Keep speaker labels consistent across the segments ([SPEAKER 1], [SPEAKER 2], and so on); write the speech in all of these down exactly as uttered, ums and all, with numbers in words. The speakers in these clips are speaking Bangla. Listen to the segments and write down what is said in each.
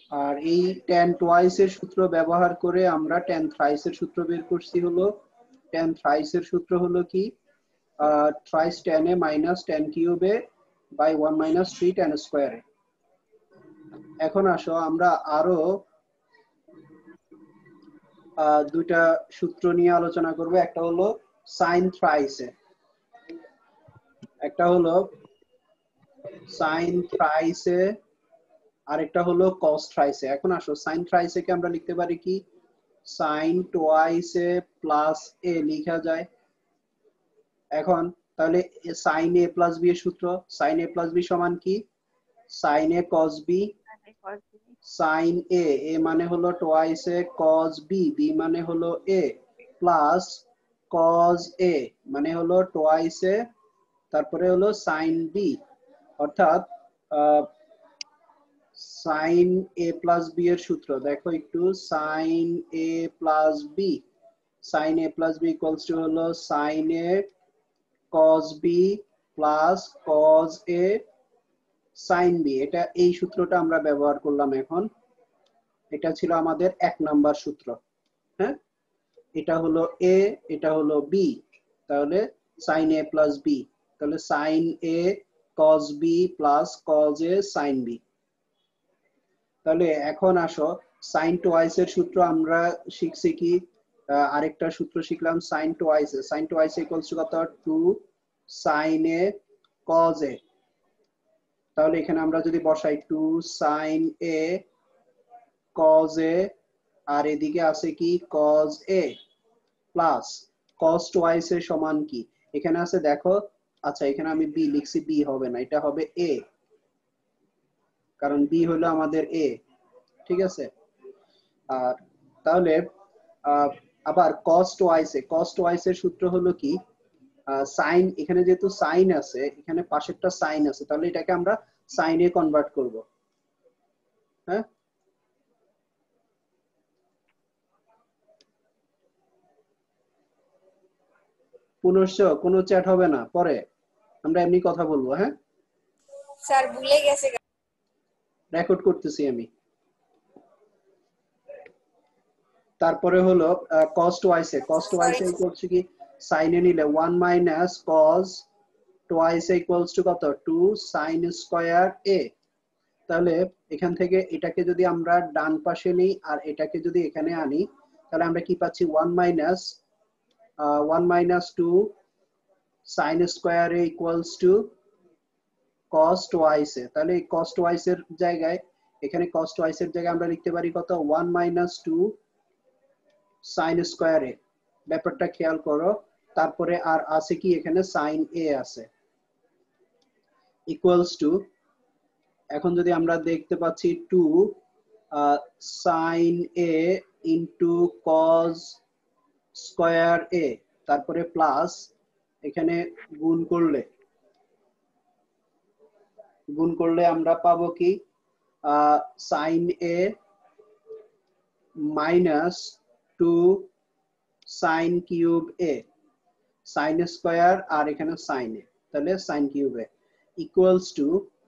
[SPEAKER 1] আর এই tan twice এর সূত্র ব্যবহার করে আমরা tan thrice এর সূত্র বের করছি হলো tan thrice এর সূত্র হলো কি thrice tan a minus tan cube a by one minus three tan square a। এখন আসো আমরা আরো দুইটা সূত্র নিয়ে আলোচনা করব। একটা হলো sin thrice এ, একটা হলো sin thrice এ, আরেকটা হলো cos thrice এ। এখন আসো sin thrice এ কে আমরা লিখতে পারি কি sin twice a plus a লেখা যায়। এখন তাহলে sin a plus b এর সূত্র sin a plus b সমান কি sin a cos b, sin a a মানে হলো twice a cos b, b মানে হলো a plus cos a মানে হলো twice a তারপরে হলো sin b, অর্থাৎ sin a plus b এর সূত্র দেখো একটু sin a plus b, sin a plus b equals to হলো sin a cos b plus cos a sin b। এটা এই সূত্রটা আমরা ব্যবহার করলাম। এখন এটা ছিল আমাদের এক নাম্বার সূত্র। হ্যাঁ, এটা হলো a, এটা হলো b, তাহলে sin a plus b, তাহলে sin a cos b plus cos a sin b। তাহলে এখন আসো sin twice এর সূত্র আমরা শিখছি কি আরেকটা সূত্র শিখলাম sin twice A, sin twice equals to কত two sin a cos a। তাহলে এখানে আমরা যদি বসাই two sin a cos a আর এদিকে আছে কি cos a plus cos twice এর সমান কি এখানে আছে দেখো, আচ্ছা এখানে আমি b লিখছি, b হবে না, এটা হবে a, কারণ b হলো আমাদের a, ঠিক আছে। আর তাহলে আবার cos twice এ, cos twice এর সূত্র হলো কি sin, এখানে যেহেতু sin আছে এখানে পাশেরটা sin আছে, তাহলে এটাকে আমরা sin এ কনভার্ট করব। হ্যাঁ, পুনশ্চ কোনো চ্যাট হবে না, পরে আমরা এমনি কথা বলবো। হ্যাঁ
[SPEAKER 2] স্যার ভুলে গেছে,
[SPEAKER 1] রেকর্ড করতেছি আমি। তারপরে হলো cos twice এ, cos twice এ করছি কি sin এ নিলে one minus cos twice equals to কত two sin square a। তাহলে এখান থেকে এটাকে যদি আমরা ডান পাশে নিই আর এটাকে যদি এখানে আনি তাহলে আমরা কি পাচ্ছি one minus uh, one minus two sin square a equals to cos twice a। তাহলে এই cos twice এর জায়গায় এখানে cos twice এর জায়গায় আমরা লিখতে পারি কত one minus two sin square a। ব্যাপারটা খেয়াল করো, তারপরে আর আছে কি এখানে sin a আছে equals to, এখন যদি আমরা দেখতে পাচ্ছি two sin a into cos square a, তারপরে প্লাস এখানে গুণ করলে গুণ করলে আমরা পাবো কি sin a minus two sin cube a, sin square আর এখানে sin a, তাহলে sin cube a equals to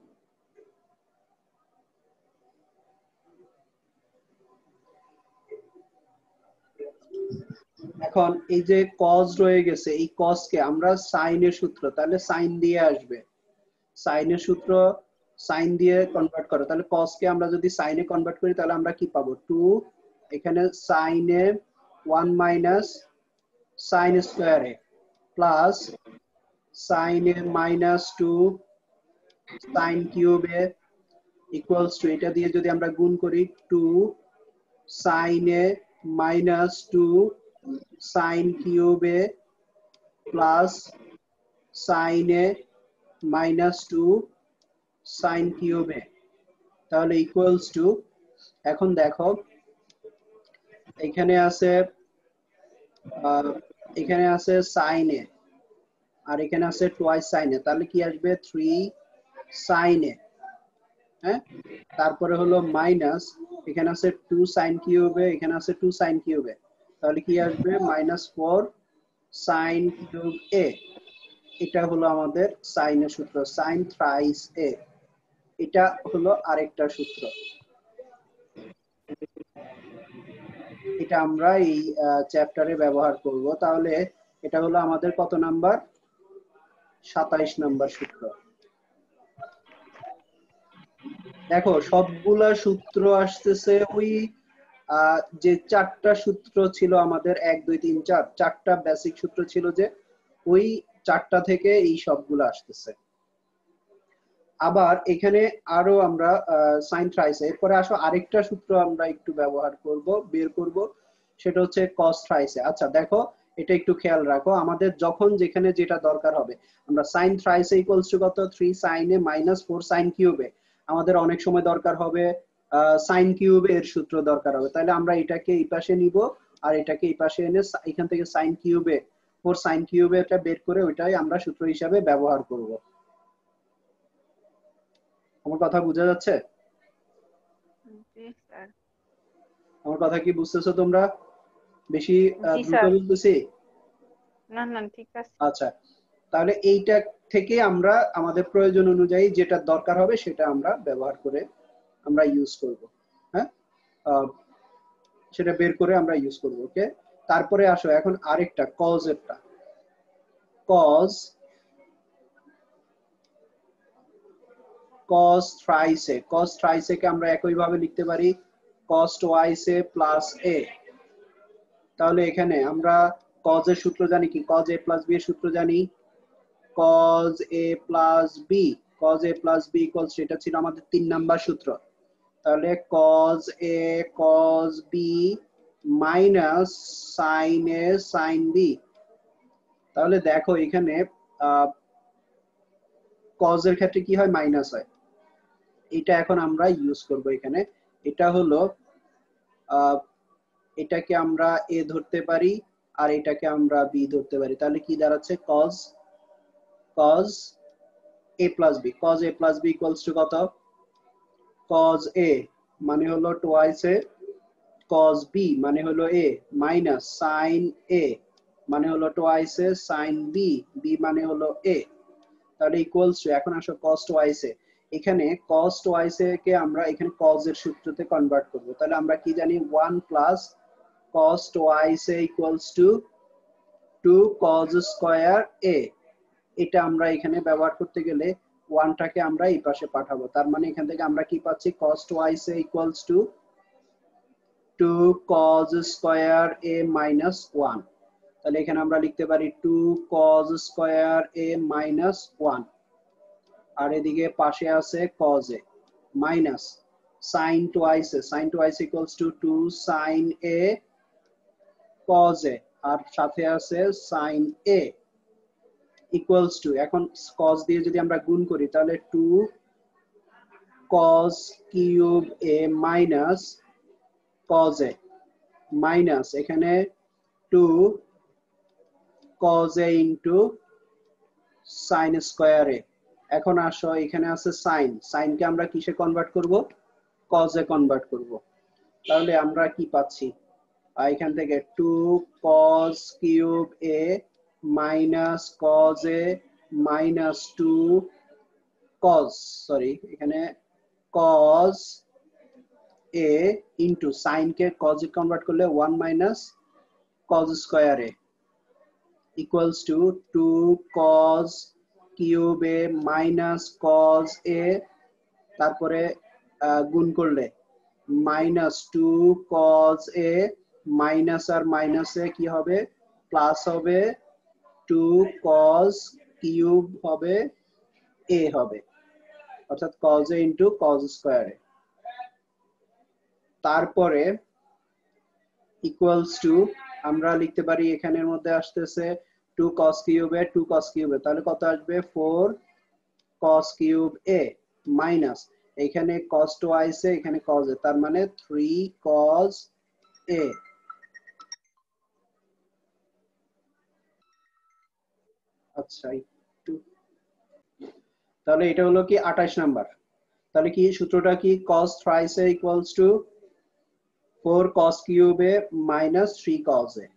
[SPEAKER 1] এখন এই যে cos রয়ে গেছে এই cos কে আমরা sin এর সূত্র, তাহলে sin দিয়ে আসবে, sin এর সূত্র sin দিয়ে কনভার্ট করো, তাহলে cos কে আমরা যদি sin এ কনভার্ট করি তাহলে আমরা কি পাবো two এখানে sin A one minus sin square a plus sin a minus two sin cube a equals to, এটা দিয়ে যদি আমরা গুণ করি two sin a minus two sin cube a plus sin a minus two sin cube a, তাহলে equals to, এখন দেখো এখানে আছে এখানে আছে sin a আর এখানে আছে twice sin a, তাহলে কি আসবে three sin a। হ্যাঁ, তারপরে হলো মাইনাস এখানে আছে two sin cube a, এখানে আছে two sin cube a, তাহলে কি আসবে minus four sin cube a। এটা হলো আমাদের sin এর সূত্র sin thrice a, এটা হলো আরেকটা সূত্র। এটা আমরা এই চ্যাপ্টারে ব্যবহার করব। তাহলে এটা হলো আমাদের কত নাম্বার? সাতাইশ নাম্বার সূত্র। দেখো সবগুলা সূত্র আসতেছে ওই যে চারটা সূত্র ছিল আমাদের, এক দুই তিন চার, চারটা বেসিক সূত্র ছিল যে ওই চারটা থেকে এই সবগুলো আসতেছে। আবার এখানে আরো আমরা সাইন থ্রাইসে, এরপরে আসো আরেকটা সূত্র আমরা একটু ব্যবহার করব, বের করব, সেটা হচ্ছে কস থ্রাইসে। আচ্ছা দেখো এটা একটু খেয়াল রাখো, আমাদের যখন যেখানে যেটা দরকার হবে, আমরা সাইন থ্রাইসে ইকুয়ালস টু কত, three sine A minus four sine কিউবে, আমাদের অনেক সময় দরকার হবে সাইন কিউবে এর সূত্র দরকার হবে, তাহলে আমরা এটাকে এই পাশে নিব আর এটাকে এই পাশে এনে এখান থেকে সাইন কিউবে ফোর সাইন কিউবে এটা বের করে ওইটাই আমরা সূত্র হিসাবে ব্যবহার করব। আমার কথা বোঝা যাচ্ছে? আমার কথা কি বুঝতেছো তোমরা? বেশি দ্রুত বলতেছি?
[SPEAKER 3] না না ঠিক আছে।
[SPEAKER 1] আচ্ছা তাহলে এইটা থেকে আমরা আমাদের প্রয়োজন অনুযায়ী যেটা দরকার হবে সেটা আমরা ব্যবহার করে আমরা ইউজ করব। হ্যাঁ, সেটা বের করে আমরা ইউজ করব। ওকে, তারপরে আসো এখন আরেকটা কজ এরটা। Cos cos thrice a, cos thrice a কে আমরা একই ভাবে লিখতে পারি cos twice a plus a। তাহলে এখানে আমরা cos এর সূত্র জানি কি, cos a plus b এর সূত্র জানি cos a plus b, cos a plus b equals, এটা ছিল আমাদের তিন নাম্বার সূত্র। তাহলে cos a cos b minus sin a sin b। তাহলে দেখো এখানে cos এর ক্ষেত্রে কি হয়, মাইনাস হয়। এটা এখন আমরা ইউজ করব এখানে। এটা হলো এটাকে আমরা a ধরতে পারি আর এটাকে আমরা b ধরতে পারি। তাহলে কি দাঁড়াচ্ছে, cos cos a plus b, cos a plus b equals to কত, cos a মানে হলো twice a, cos b মানে হলো a, মাইনাস sin a মানে হলো twice a, sin b, b মানে হলো a। তাহলে ইকুয়ালস টু, এখন আসো cos twice a, এখানে cos twice a কে আমরা এখানে cos এর সূত্রতে কনভার্ট করব। তাহলে আমরা কি জানি, one plus cos twice a equals to two cos square a। এটা আমরা এখানে ব্যবহার করতে গেলে ওয়ানটাকে আমরা এই পাশে পাঠাবো, তার মানে এখান থেকে আমরা কি পাচ্ছি, cos twice a equals to two cos square a minus one. তাহলে এখানে আমরা লিখতে পারি two cos square a minus one, আর এদিকে পাশে আছে cos a minus sin twice a, sin twice equals to two sin a cos a, আর সাথে আছে sin a equals to, এখন cos দিয়ে যদি আমরা গুণ করি তাহলে two cos cube a minus cos a minus এখানে two cos a into sin square a। এখন আসো এখানে আছে sin, sin কে আমরা কিসে কনভার্ট করব, cos এ কনভার্ট করব। তাহলে আমরা কি পাচ্ছি, এখান থেকে two cos cube a minus cos a minus two cos, sorry এখানে cos a into sin কে cos এ কনভার্ট করলে one minus cos square a equals to two cos cube a minus cos a, তারপরে গুণ করলে minus two cos a minus আর মাইনাসে কি হবে, প্লাস হবে, টু cos কিউব হবে a হবে, অর্থাৎ cos a into cos square a। তারপরে ইকুয়ালস টু আমরা লিখতে পারি এখানের মধ্যে আসতেছে two cos cube a, two cos cube a, তাহলে কত আসবে, four cos cube a minus এখানে cos twice a, এখানে cos a, তার মানে থ্রি cos a। আচ্ছা একটু, তাহলে এটা হলো কি আঠাশ নাম্বার। তাহলে কি সূত্রটা কি, cos thrice a equals to four cos cube a minus three cos a।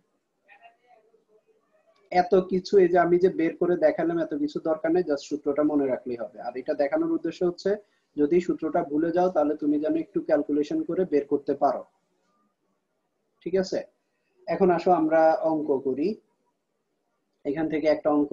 [SPEAKER 1] এত কিছু এই যে আমি যে বের করে দেখালাম এত কিছু দরকার নেই, জাস্ট সূত্রটা মনে রাখলেই হবে। আর এটা দেখানোর উদ্দেশ্য হচ্ছে যদি সূত্রটা ভুলে যাও তাহলে তুমি যেন একটু ক্যালকুলেশন করে বের করতে পারো, ঠিক আছে, এখন আসো আমরা অঙ্ক করি। এখান থেকে একটা অঙ্ক,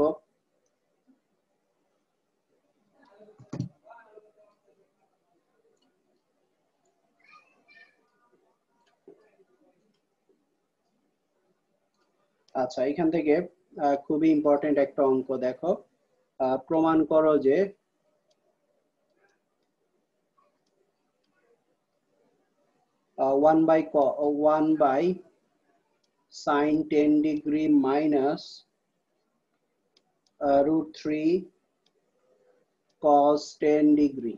[SPEAKER 1] আচ্ছা এখান থেকে খুবই ইম্পর্টেন্ট একটা অঙ্ক দেখো, প্রমাণ করো যে one by one by sine ten degree minus root three cos ten degree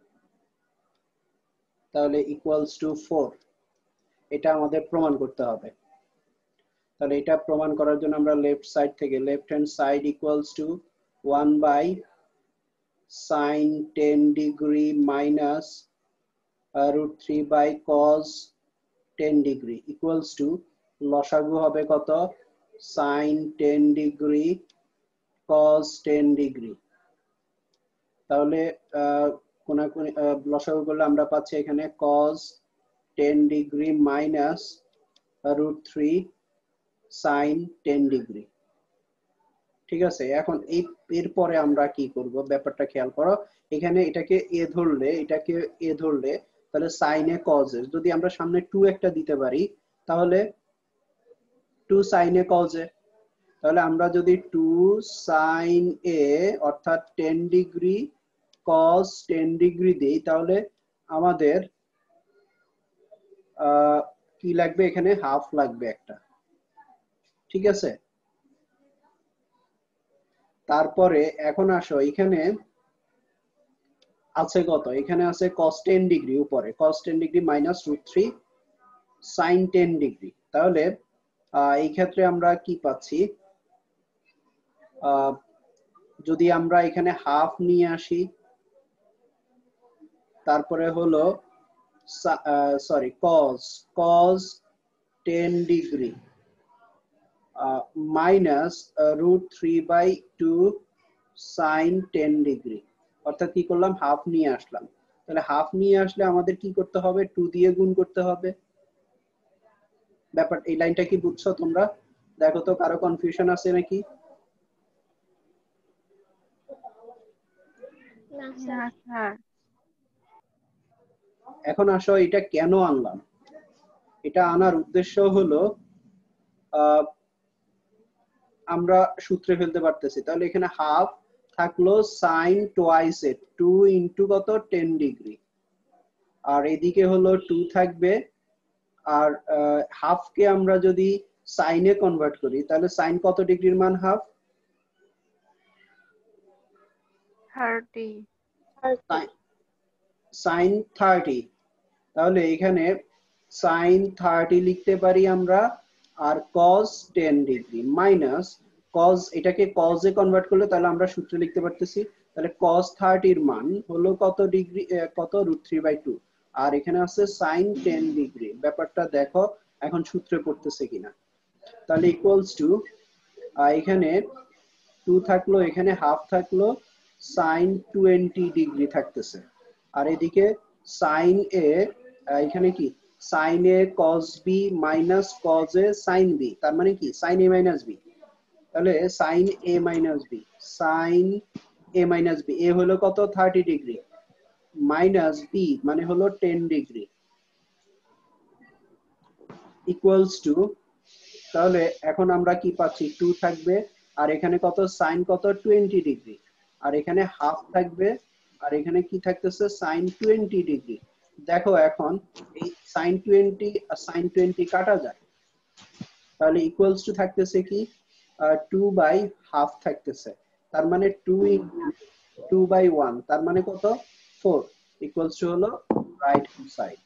[SPEAKER 1] তাহলে ইকুয়ালস টু ফোর। এটা আমাদের প্রমাণ করতে হবে। তাহলে এটা প্রমাণ করার জন্য আমরা লেফট সাইড থেকে, left hand side equals to one by sine ten degree minus root three by cos ten degree equals to লসাগু হবে কত, sine ten degree cos ten degree. তাহলে কোনাকুনি লসাগু করলে আমরা পাচ্ছি এখানে cos ten degree minus root three sine ten degree. ঠিক আছে, এখন এই এরপরে আমরা কি করব ব্যাপারটা খেয়াল করো। এখানে এটাকে এ ধরলে, এটাকে এ ধরলে তাহলে সাইনে কজে যদি আমরা সামনে টু একটা দিতে পারি তাহলে টু সাইনে কজে, তাহলে আমরা যদি টু সাইন এ অর্থাৎ ten degree cos ten degree দিই তাহলে আমাদের আহ কি লাগবে, এখানে হাফ লাগবে একটা। ঠিক আছে, তারপরে এখন আসো এখানে আছে কত, এখানে আছে cos টেন ডিগ্রি, উপরে cos ten degree minus root three sin ten degree. তাহলে এই ক্ষেত্রে আমরা কি পাচ্ছি, যদি আমরা এখানে হাফ নিয়ে আসি, তারপরে হলো sorry cos cos ten degree minus root three by two sine ten degree, অর্থাৎ কি করলাম, হাফ নিয়ে আসলাম। তাহলে হাফ নিয়ে আসলে আমাদের কি করতে হবে, টু দিয়ে গুণ করতে হবে। ব্যাপার এই লাইনটা কি বুঝছো তোমরা? দেখো তো কারো কনফিউশন আছে নাকি?
[SPEAKER 3] না স্যার।
[SPEAKER 1] এখন আসো এটা কেন আনলাম, এটা আনার উদ্দেশ্য হলো আমরা সূত্রে ফেলতে পারতেছি। তাহলে এখানে হাফ থাকলো sine twice A two into কত টেন ডিগ্রি, আর এদিকে হলো টু থাকবে, আর হাফ কে আমরা যদি সাইনে কনভার্ট করি তাহলে সাইন কত ডিগ্রির মান হাফ,
[SPEAKER 3] থার্টি
[SPEAKER 1] সাইন থার্টি। তাহলে এখানে সাইন থার্টি লিখতে পারি আমরা, আর cos ten degree minus cos, এটাকে cos এ কনভার্ট করলে তাহলে আমরা সূত্রে লিখতে পারতেছি। তাহলে cos থার্টি এর মান হলো কত ডিগ্রি, কত রুট থ্রি বাই টু, আর এখানে আছে সাইন টেন ডিগ্রি। ব্যাপারটা দেখো এখন সূত্রে পড়তেছে কিনা। তাহলে ইকুয়ালস টু এখানে টু থাকলো, এখানে হাফ থাকলো, সাইন টোয়েন্টি ডিগ্রি থাকতেছে, আর এদিকে সাইন এ, এখানে কি sine A cos B minus cos A sine B, তার মানে কি সাইন এ মাইনাস বি। তাহলে sine A minus B, sine A minus B, A হলো কত থার্টি ডিগ্রি মাইনাস বি মানে হলো টেন ডিগ্রি ইকুয়ালস টু, তাহলে এখন আমরা কি পাচ্ছি, টু থাকবে, আর এখানে কত সাইন কত টোয়েন্টি ডিগ্রি, আর এখানে হাফ থাকবে, আর এখানে কি থাকতেছে সাইন টোয়েন্টি ডিগ্রি। দেখো এখন এই সাইন টোয়েন্টি আর সাইন টোয়েন্টি কাটা যায়, তাহলে ইকুয়ালস টু থাকতেছে কি টু বাই হাফ থাকতেছে, তার মানে টু টু বাই ওয়ান, তার মানে কত ফোর, ইকুয়ালস টু হলো রাইট হ্যান্ড সাইড।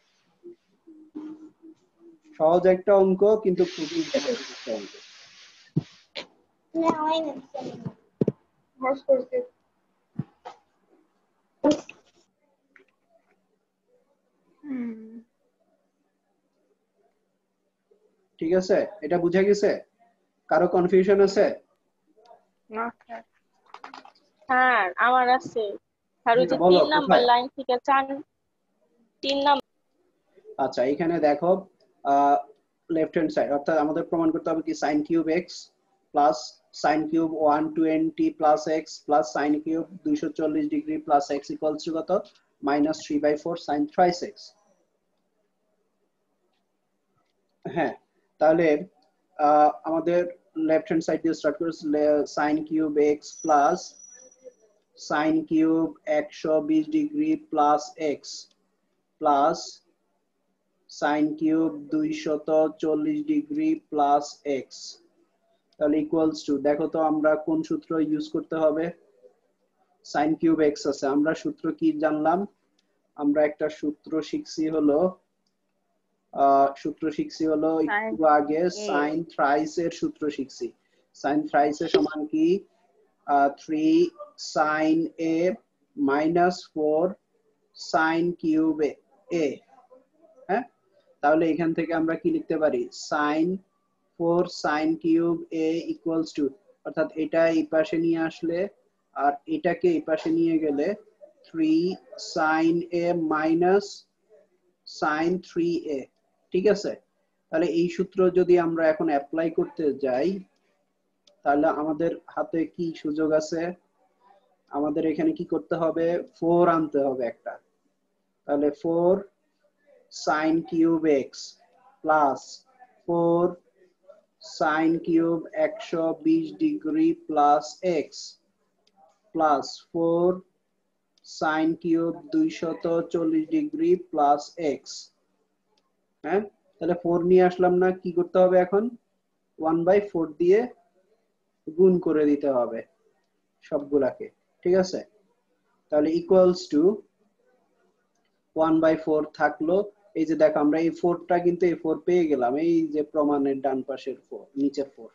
[SPEAKER 1] সহজ একটা অঙ্ক কিন্তু খুবই ইম্পর্টেন্ট একটা অঙ্ক। ঠিক আছে, এটা বুঝা গেছে? কারো কনফিউশন আছে?
[SPEAKER 3] না স্যার। স্যার আমার আছে। স্যার ওই যে
[SPEAKER 1] বলো,
[SPEAKER 3] তিন নাম্বার
[SPEAKER 1] কোথায়?
[SPEAKER 3] লাইন থেকে চার তিন নাম্বার।
[SPEAKER 1] আচ্ছা এখানে দেখো লেফট হ্যান্ড সাইড, অর্থাৎ আমাদের প্রমাণ করতে হবে কি sine cube X plus sine cube one twenty plus X plus sine cube দুইশো চল্লিশ degree plus X equals to কত minus three by four sine thrice X. হ্যাঁ, তাহলে আমাদের লেফট হ্যান্ড সাইড দিয়ে স্টার্ট করে sine cube X plus sine cube একশো বিশ degree plus X plus sine cube দুইশত চল্লিশ ডিগ্রি প্লাস এক্স, তাহলে ইকুয়ালস টু, দেখো তো আমরা কোন সূত্র ইউজ করতে হবে। সাইন কিউব এক্স আছে, আমরা সূত্র কি জানলাম, আমরা একটা সূত্র শিখছি হলো সূত্র শিখছি হলো একটু আগে সাইন থ্রাইস এর সূত্র শিখছি। সাইন থ্রাইস এর সমান কি three sine A minus four sine cube A. হ্যাঁ, তাহলে এখান থেকে আমরা কি লিখতে পারি, sine four sine cube A equals to, অর্থাৎ এটা এই পাশে নিয়ে আসলে আর এটাকে এই পাশে নিয়ে গেলে three sine A minus sine three A. ঠিক আছে, তাহলে এই সূত্র যদি আমরা এখন অ্যাপ্লাই করতে যাই তাহলে আমাদের হাতে কি সুযোগ আছে, আমাদের এখানে কি করতে হবে, ফোর আনতে হবে একটা। তাহলে four sine cube X plus four sine cube একশো বিশ degree plus X plus four sine cube দুইশত চল্লিশ ডিগ্রি প্লাস এক্স। হ্যাঁ, তাহলে ফোর নিয়ে আসলাম না, কি করতে হবে এখন, ওয়ান বাই ফোর দিয়ে গুণ করে দিতে হবে সবগুলাকে। ঠিক আছে, তাহলে equals to one by four থাকলো। এই যে দেখো আমরা এই ফোরটা কিন্তু এই ফোর পেয়ে গেলাম, এই যে প্রমাণের ডান পাশের ফোর, নিচের ফোর।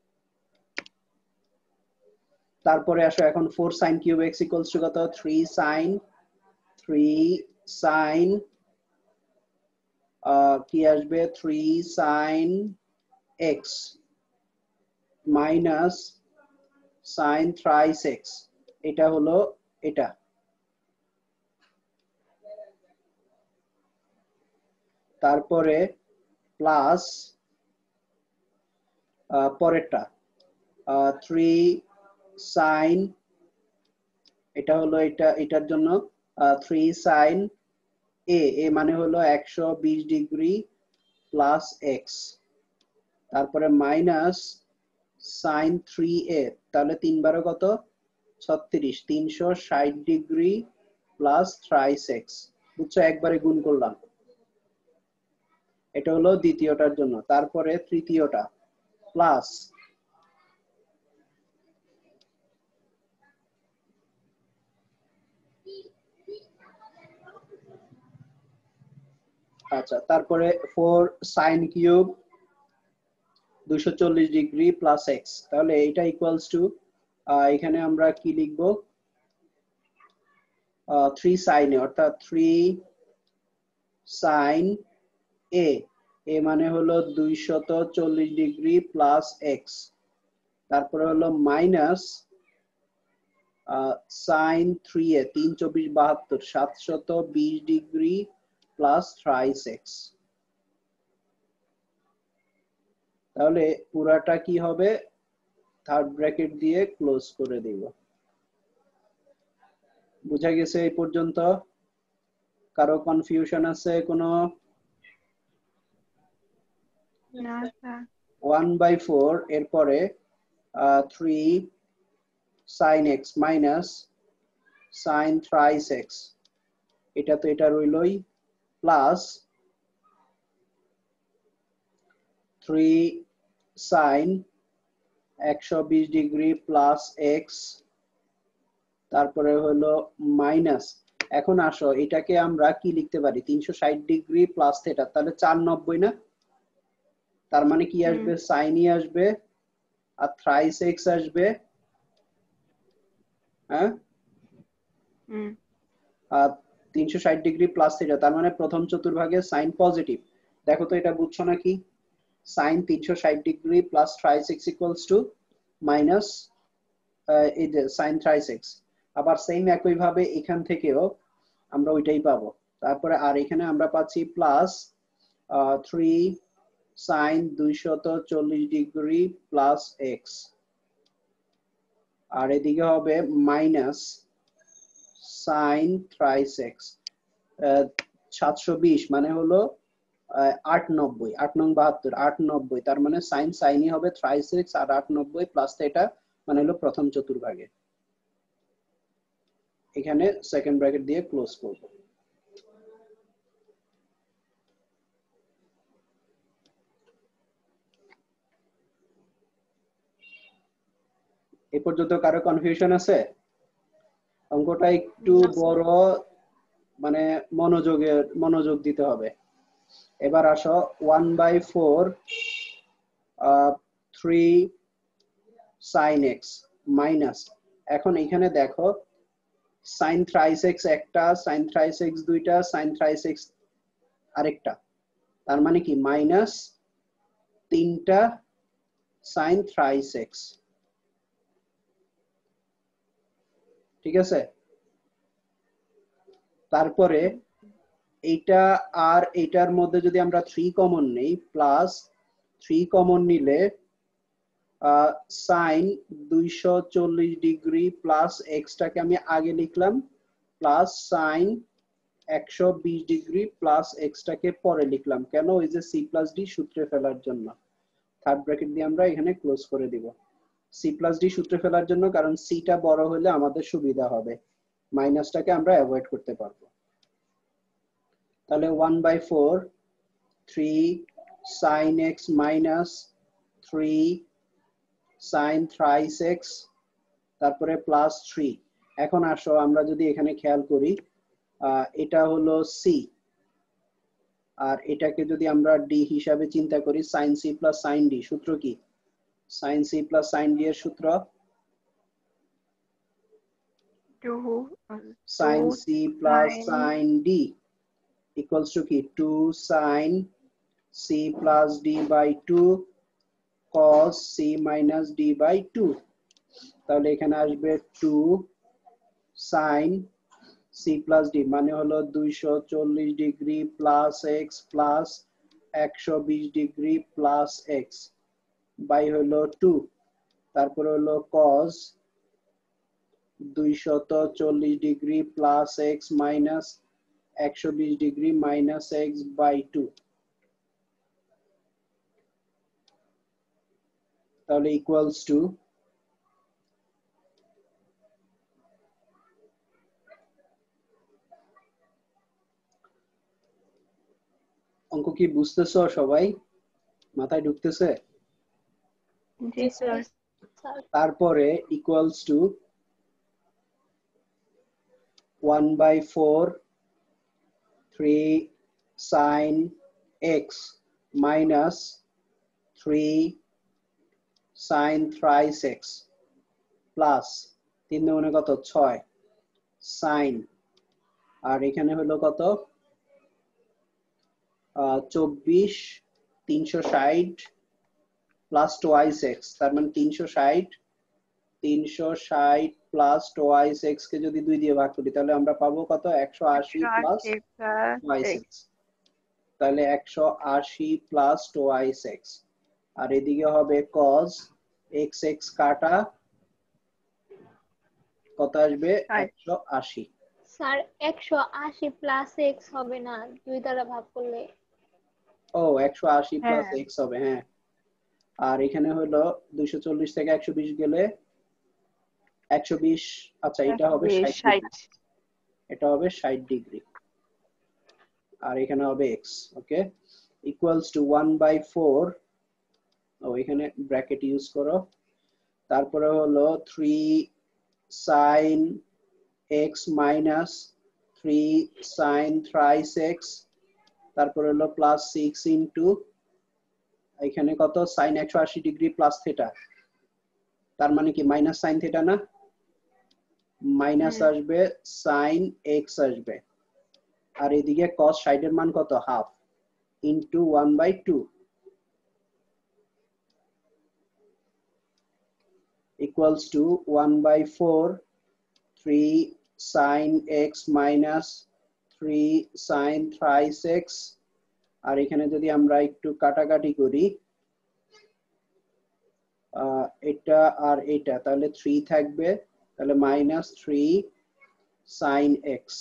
[SPEAKER 1] তারপরে আসো এখন four sine cube X equals to কত, থ্রি সাইন থ্রি সাইন কি আসবে, three sine X minus sine thrice X, এটা হলো এটা। তারপরে প্লাস পরেরটা থ্রি সাইন, এটা হলো এটা, এটার জন্য থ্রি সাইন এ, এ মানে হলো একশো বিশ ডিগ্রি প্লাস এক্স, তারপরে মাইনাস সাইন থ্রি এ, তাহলে তিন বারো কত ছত্রিশ, তিনশো ষাট ডিগ্রি প্লাস থ্রাইস এক্স। বুঝছো, একবারে গুণ করলাম। এটা হলো দ্বিতীয়টার জন্য। তারপরে তৃতীয়টা প্লাস আচ্ছা, তারপরে ফোর সাইন কিউব দুইশো চল্লিশ ডিগ্রি প্লাস এক্স, তাহলে এটা ইকুয়ালস টু, এখানে আমরা কি লিখবো, থ্রি সাইন এ, অর্থাৎ থ্রি সাইন এ, এ মানে হলো দুইশত চল্লিশ ডিগ্রি প্লাস এক্স, তারপরে হলো মাইনাস সাইন থ্রি এ, তিন চব্বিশ বাহাত্তর, সাতশত বিশ ডিগ্রি প্লাস থ্রাইস এক্স। তাহলে পুরাটা কি হবে, থার্ড ব্র্যাকেট দিয়ে ক্লোজ করে দিব। বুঝা গেছে এই পর্যন্ত? কারো কনফিউশন আছে কোনো?
[SPEAKER 3] না স্যার।
[SPEAKER 1] ওয়ান বাই ফোর এরপরে three sine X minus sine thrice X, এটা তো এটা রইলই, প্লাস থ্রি সাইন একশো বিশ ডিগ্রি প্লাস এক্স, তারপরে হলো মাইনাস, এখন আসো এটাকে আমরা কি লিখতে পারি, তিনশো ষাট ডিগ্রি প্লাস থেটা, তাহলে চার নব্বই না, তার মানে কি আসবে, সাইনই আসবে আর থ্রাইস এক্স আসবে। হ্যাঁ, আর তিনশো ষাট ডিগ্রি প্লাস থেটা, তার মানে প্রথম চতুর্ভাগে সাইন পজিটিভ। দেখো তো এটা বুঝছো নাকি, সাইন তিনশো ষাট degree plus thrice x equals to minus এই যে সাইন থ্রাইস এক্স। আবার সেম একই ভাবে এখান থেকেও আমরা ওইটাই পাবো। তারপরে আর এখানে আমরা পাচ্ছি প্লাস থ্রি সাইন দুইশত চল্লিশ ডিগ্রি প্লাস এক্স, আর এদিকে হবে মাইনাস সাইন থ্রাইস এক্স। সাতশো বিশ মানে হলো আট নব্বই, আট নং বাহাত্তর, আট নব্বই, তার মানে সাইন সাইনই হবে থ্রাইস এক্স, আর আট নব্বই প্লাস এটা মানে হলো প্রথম চতুর্ভাগে। এখানে সেকেন্ড ব্র্যাকেট দিয়ে ক্লোজ করব। এই পর্যন্ত কারো কনফিউশন আছে? অঙ্কটা একটু বড়, মানে মনোযোগে মনোযোগ দিতে হবে। এবার আসো one by four three sine X minus, এখন এখানে দেখো সাইন থ্রাইস এক্স একটা, সাইন থ্রাইস এক্স দুইটা, সাইন থ্রাইস এক্স আরেকটা, তার মানে কি মাইনাস তিনটা সাইন থ্রাইস এক্স। ঠিক আছে, তারপরে এইটা আর এইটার মধ্যে যদি আমরা থ্রি কমন নেই, প্লাস থ্রি কমন নিলে সাইন দুইশো চল্লিশ ডিগ্রি প্লাস এক্সটাকে আমি আগে লিখলাম, প্লাস সাইন একশো বিশ ডিগ্রি প্লাস এক্সটাকে পরে লিখলাম। কেন? ওই যে সি প্লাস ডি সূত্রে ফেলার জন্য। থার্ড ব্র্যাকেট দিয়ে আমরা এখানে ক্লোজ করে দিব। সি প্লাস ডি সূত্রে ফেলার জন্য, কারণ সিটা বড় হলে আমাদের সুবিধা হবে, মাইনাসটাকে আমরা অ্যাভয়েড করতে পারবো। তাহলে one by four three sine X minus three sine thrice X, তারপরে প্লাস থ্রি। এখন আসো আমরা যদি এখানে খেয়াল করি, এটা হলো সি, আর এটাকে যদি আমরা ডি হিসাবে চিন্তা করি, sine C plus sine D, সূত্র কি? Sine C plus sine D এর সূত্র sine C plus sine D equals to কি? Two sine C plus D by two cos c minus d by two. তাহলে এখানে আসবে two sin c plus d, মানে হলো দুইশো চল্লিশ ডিগ্রি প্লাস এক্স প্লাস একশো বিশ ডিগ্রি প্লাস এক্স বাই হলো টু, তারপরে হলো cos দুইশো চল্লিশ ডিগ্রি প্লাস এক্স মাইনাস একশো বিশ degree minus X by two. তাহলে ইকুয়ালস টু অঙ্ক কি বুঝতেছো সবাই? মাথায় ঢুকতেছে?
[SPEAKER 3] জি স্যার।
[SPEAKER 1] তারপরে equals to one by four three sine X minus three sine thrice X plus তিন দুগুণে কত? ছয় সাইন, আর এখানে হলো কত? চব্বিশ তিনশো ষাট প্লাস টোয়াইস এক্স, তার মানে তিনশো ষাট, তিনশো ষাট প্লাস টোয়াইস এক্স কে যদি দুই দিয়ে ভাগ করি তাহলে আমরা পাবো কত? একশো আশি প্লাস টোয়াইস এক্স। তাহলে একশো আশি প্লাস টোয়াইস এক্স, আর এদিকে হবে cos x x কাটা কত আসবে? একশো আশি।
[SPEAKER 2] স্যার একশো আশি প্লাস এক্স হবে না, দুই দ্বারা ভাগ করলে?
[SPEAKER 1] ও একশো আশি প্লাস এক্স হবে, হ্যাঁ। আর এখানে হলো দুইশো চল্লিশ থেকে একশো বিশ গেলে একশো বিশ, আচ্ছা এটা হবে ষাট, এটা হবে ষাট ডিগ্রি, আর এখানে হবে X. Okay, equals to one by four, ও এখানে ব্র্যাকেট ইউজ করো, তারপরে হলো three sine X minus three sine thrice X, তারপরে হলো প্লাস সিক্স ইন্টু এখানে কত? সাইন একশো আশি ডিগ্রি প্লাস থেটা, তার মানে কি মাইনাস সাইন থেটা না? মাইনাস আসবে সাইন এক্স আসবে, আর এদিকে cos ষাট এর মান কত? Half into one by two equals to one by four three sin x minus three sin thrice x, আর এখানে যদি আমরা একটু কাটাকাটি করি এটা আর এটা, তাহলে থ্রি থাকবে, তাহলে মাইনাস থ্রি সাইন এক্স।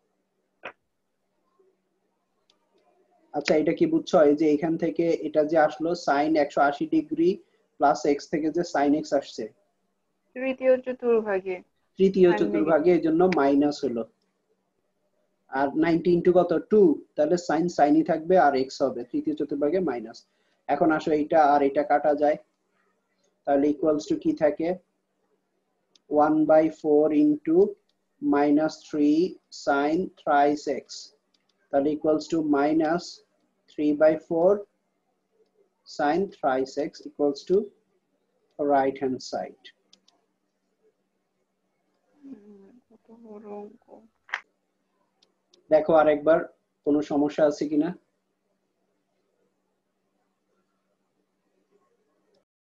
[SPEAKER 1] আচ্ছা এটা কি বুঝছো, এই যে এখান থেকে এটা যে আসলো সাইন একশো আশি ডিগ্রি প্লাস এক্স থেকে যে সাইন এক্স আসছে
[SPEAKER 4] তৃতীয় চতুর্ভাগে,
[SPEAKER 1] তৃতীয় চতুর্ভাগে, এই জন্য মাইনাস হলো। আর নাইনটি ইন্টু কত, টু, তাহলে সাইন সাইনই থাকবে আর এক্স হবে, তৃতীয় চতুর্ভাগে মাইনাস। এখন আসো এটা আর এটা কাটা যায়, তাহলে ইকুয়ালস টু কি থাকে, one by four into minus three sine thrice x, তাহলে equals to minus three by four sine thrice x equals to right hand side. দেখো আরেকবার কোনো সমস্যা আছে কিনা।